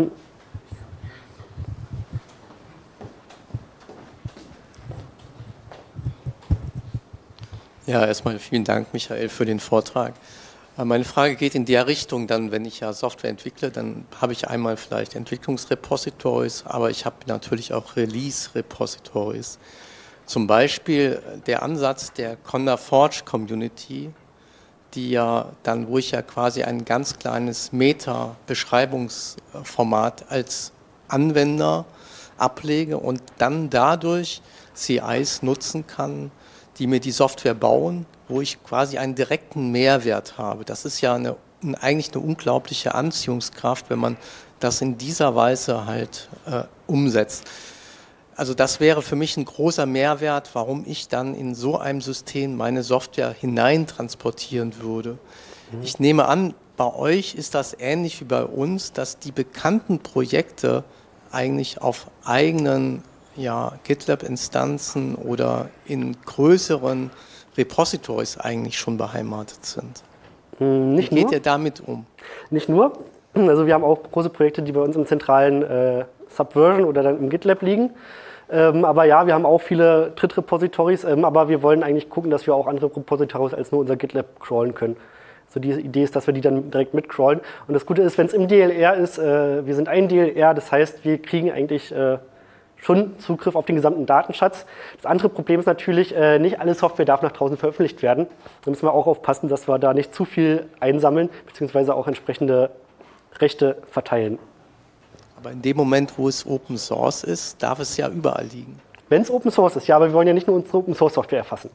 Ja, erstmal vielen Dank, Michael, für den Vortrag. Meine Frage geht in der Richtung, dann, wenn ich ja Software entwickle, dann habe ich einmal vielleicht Entwicklungsrepositories, aber ich habe natürlich auch Release-Repositories. Zum Beispiel der Ansatz der Conda Forge Community, wo ich ja quasi ein ganz kleines Meta-Beschreibungsformat als Anwender ablege und dann dadurch CIs nutzen kann, die mir die Software bauen, wo ich quasi einen direkten Mehrwert habe. Das ist ja eigentlich eine unglaubliche Anziehungskraft, wenn man das in dieser Weise halt umsetzt. Also das wäre für mich ein großer Mehrwert, warum ich dann in so einem System meine Software hineintransportieren würde. Ich nehme an, bei euch ist das ähnlich wie bei uns, dass die bekannten Projekte eigentlich auf eigenen GitLab-Instanzen oder in größeren Repositories eigentlich schon beheimatet sind. Nicht Wie geht nur. ihr damit um? Nicht nur. Also wir haben auch große Projekte, die bei uns im zentralen Subversion oder dann im GitLab liegen. Aber ja, wir haben auch viele Drittrepositories, aber wir wollen eigentlich gucken, dass wir auch andere Repositories als nur unser GitLab crawlen können. Also die Idee ist, dass wir die dann direkt mitcrawlen. Und das Gute ist, wenn es im DLR ist, wir sind ein DLR, das heißt, wir kriegen eigentlich schon Zugriff auf den gesamten Datenschatz. Das andere Problem ist natürlich, nicht alle Software darf nach draußen veröffentlicht werden. Da müssen wir auch aufpassen, dass wir da nicht zu viel einsammeln, beziehungsweise auch entsprechende Rechte verteilen. Aber in dem Moment, wo es Open Source ist, darf es ja überall liegen. Wenn es Open Source ist, ja, aber wir wollen ja nicht nur unsere Open Source Software erfassen.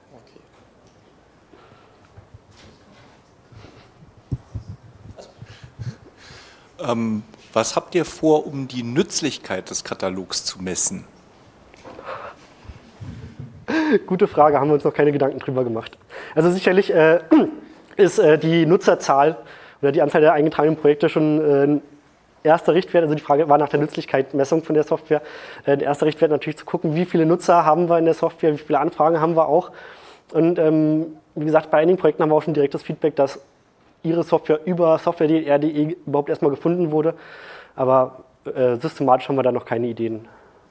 Was habt ihr vor, um die Nützlichkeit des Katalogs zu messen? Gute Frage, haben wir uns noch keine Gedanken drüber gemacht. Also sicherlich ist die Nutzerzahl oder die Anzahl der eingetragenen Projekte schon ein erster Richtwert. Also die Frage war nach der Nützlichkeitsmessung von der Software. Der erste Richtwert natürlich zu gucken, wie viele Nutzer haben wir in der Software, wie viele Anfragen haben wir auch. Und wie gesagt, bei einigen Projekten haben wir auch schon direktes Feedback, dass ihre Software über software.dlr.de überhaupt erstmal gefunden wurde. Aber systematisch haben wir da noch keine Ideen.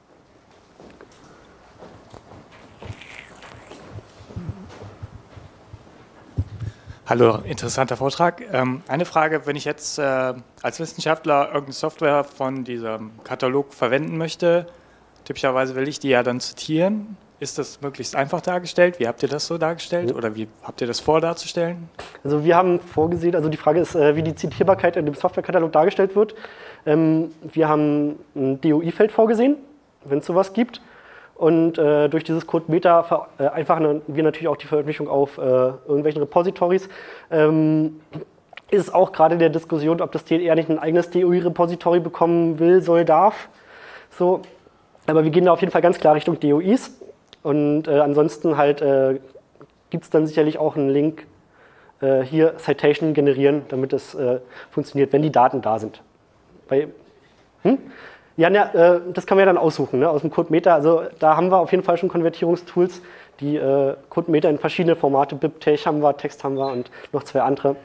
Hallo, interessanter Vortrag. Eine Frage, wenn ich jetzt als Wissenschaftler irgendeine Software von diesem Katalog verwenden möchte, typischerweise will ich die ja dann zitieren. Ist das möglichst einfach dargestellt? Wie habt ihr das so dargestellt? Oder wie habt ihr das vor darzustellen? Also wir haben vorgesehen, also die Frage ist, wie die Zitierbarkeit in dem Softwarekatalog dargestellt wird. Wir haben ein DOI-Feld vorgesehen, wenn es sowas gibt. Und durch dieses Code-Meta vereinfachen wir natürlich auch die Veröffentlichung auf irgendwelchen Repositories. Ist auch gerade der Diskussion, ob das DLR nicht ein eigenes DOI-Repository bekommen will, soll, darf. So. Aber wir gehen da auf jeden Fall ganz klar Richtung DOIs. Und ansonsten halt gibt es dann sicherlich auch einen Link, hier Citation generieren, damit es funktioniert, wenn die Daten da sind. Ja, das kann man ja dann aussuchen, ne, aus dem CodeMeta. Also da haben wir auf jeden Fall schon Konvertierungstools, die CodeMeta in verschiedene Formate, BIP, Tech haben wir, Text haben wir und noch 2 andere.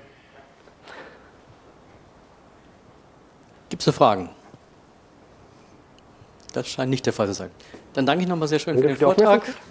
Gibt es Fragen? Das scheint nicht der Fall zu sein. Dann danke ich nochmal sehr schön für den Vortrag.